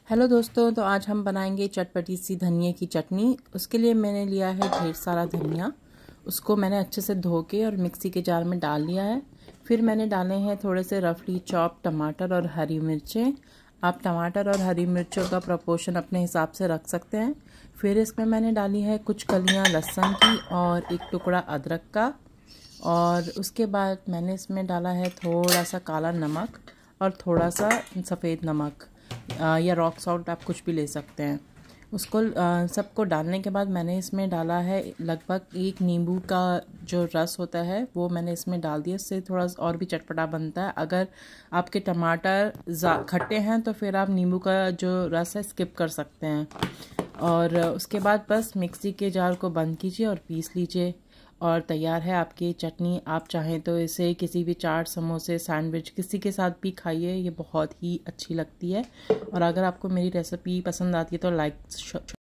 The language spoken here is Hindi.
हेलो दोस्तों, तो आज हम बनाएंगे चटपटी सी धनिया की चटनी। उसके लिए मैंने लिया है ढेर सारा धनिया। उसको मैंने अच्छे से धो के और मिक्सी के जार में डाल लिया है। फिर मैंने डाले हैं थोड़े से रफली चॉप टमाटर और हरी मिर्चें। आप टमाटर और हरी मिर्चों का प्रोपोर्शन अपने हिसाब से रख सकते हैं। फिर इसमें मैंने डाली है कुछ कलियां लहसुन की और एक टुकड़ा अदरक का। और उसके बाद मैंने इसमें डाला है थोड़ा सा काला नमक और थोड़ा सा सफ़ेद नमक या रॉक सॉल्ट, आप कुछ भी ले सकते हैं। उसको सबको डालने के बाद मैंने इसमें डाला है लगभग एक नींबू का जो रस होता है वो मैंने इसमें डाल दिया। इससे थोड़ा और भी चटपटा बनता है। अगर आपके टमाटर खट्टे हैं तो फिर आप नींबू का जो रस है स्किप कर सकते हैं। और उसके बाद बस मिक्सी के जार को बंद कीजिए और पीस लीजिए और तैयार है आपकी चटनी। आप चाहें तो इसे किसी भी चाट, समोसे, सैंडविच किसी के साथ भी खाइए, ये बहुत ही अच्छी लगती है। और अगर आपको मेरी रेसिपी पसंद आती है तो लाइक